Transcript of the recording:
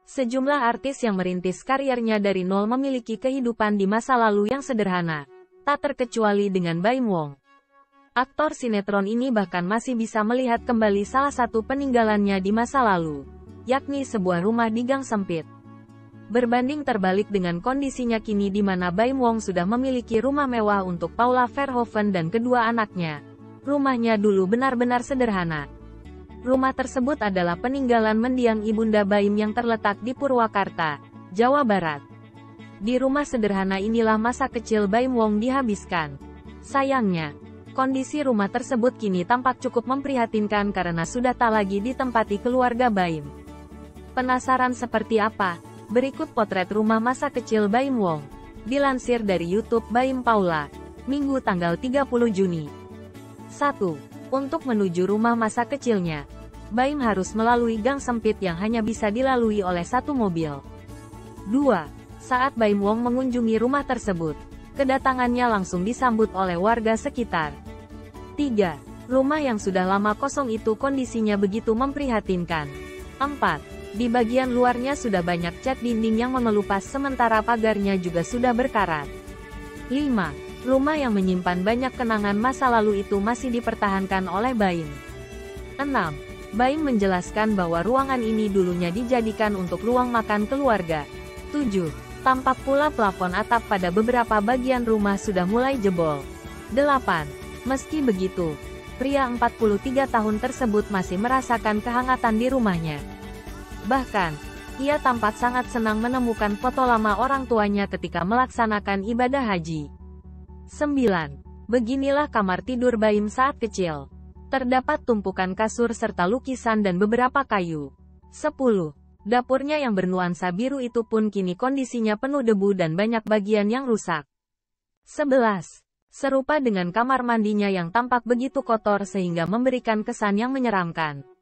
Sejumlah artis yang merintis karirnya dari nol memiliki kehidupan di masa lalu yang sederhana. Tak terkecuali dengan Baim Wong. Aktor sinetron ini bahkan masih bisa melihat kembali salah satu peninggalannya di masa lalu, yakni sebuah rumah di gang sempit. Berbanding terbalik dengan kondisinya kini di mana Baim Wong sudah memiliki rumah mewah untuk Paula Verhoeven dan kedua anaknya. Rumahnya dulu benar-benar sederhana. Rumah tersebut adalah peninggalan mendiang Ibunda Baim yang terletak di Purwakarta, Jawa Barat. Di rumah sederhana inilah masa kecil Baim Wong dihabiskan. Sayangnya, kondisi rumah tersebut kini tampak cukup memprihatinkan karena sudah tak lagi ditempati keluarga Baim. Penasaran seperti apa? Berikut potret rumah masa kecil Baim Wong. Dilansir dari YouTube Baim Paula, Minggu tanggal 30 Juni. 1. Untuk menuju rumah masa kecilnya, Baim harus melalui gang sempit yang hanya bisa dilalui oleh satu mobil. 2. Saat Baim Wong mengunjungi rumah tersebut, kedatangannya langsung disambut oleh warga sekitar. 3. Rumah yang sudah lama kosong itu kondisinya begitu memprihatinkan. 4. Di bagian luarnya sudah banyak cat dinding yang mengelupas sementara pagarnya juga sudah berkarat. 5. Rumah yang menyimpan banyak kenangan masa lalu itu masih dipertahankan oleh Baim. 6. Baim menjelaskan bahwa ruangan ini dulunya dijadikan untuk ruang makan keluarga. 7. Tampak pula plafon atap pada beberapa bagian rumah sudah mulai jebol. 8. Meski begitu, pria 43 tahun tersebut masih merasakan kehangatan di rumahnya. Bahkan, ia tampak sangat senang menemukan foto lama orang tuanya ketika melaksanakan ibadah haji. 9. Beginilah kamar tidur Baim saat kecil. Terdapat tumpukan kasur serta lukisan dan beberapa kayu. 10. Dapurnya yang bernuansa biru itu pun kini kondisinya penuh debu dan banyak bagian yang rusak. 11. Serupa dengan kamar mandinya yang tampak begitu kotor sehingga memberikan kesan yang menyeramkan.